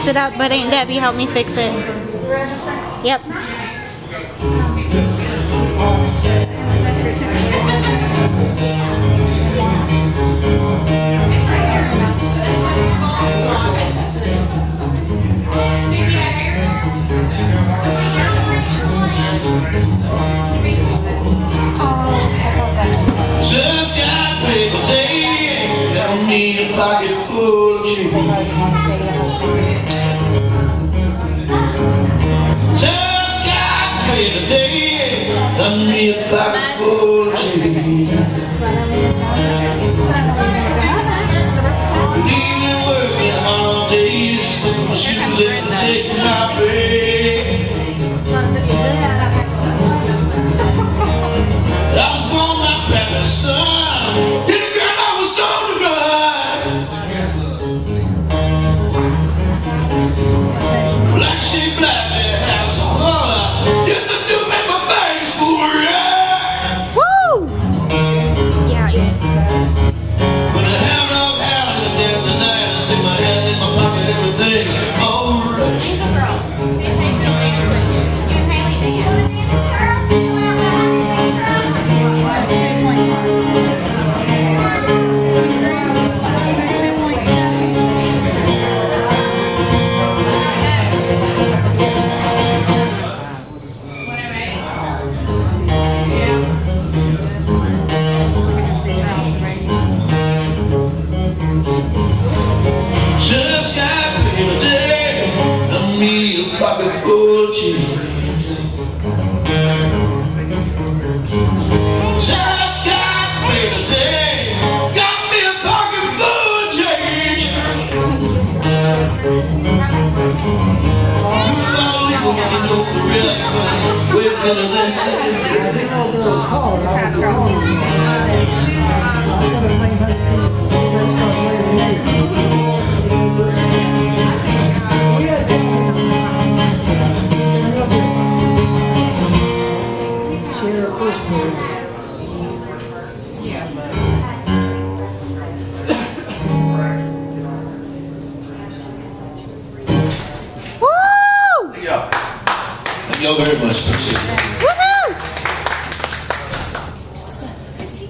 it up, but Aunt Debbie helped me fix it. Yep. Just got paid today, got me a pocket full of change. Just got paid today, got me a pocket full of change. Leaving working all day, slip my shoes and take my pay. I was born my parents' son, and the girl I was told to run. Black sheep, black in the house of horror. Used to do make my face for ya. Woo! Yeah. When I have no hair in the dead of the night, I stick my hand in my pocket, everything alright. Just got paid today, got me a pocket full of change. Just got paid today, got me a pocket full of change. You know the rest was way better than second. Woo! Yeah. Thank you all very much. Appreciate it. Woohoo!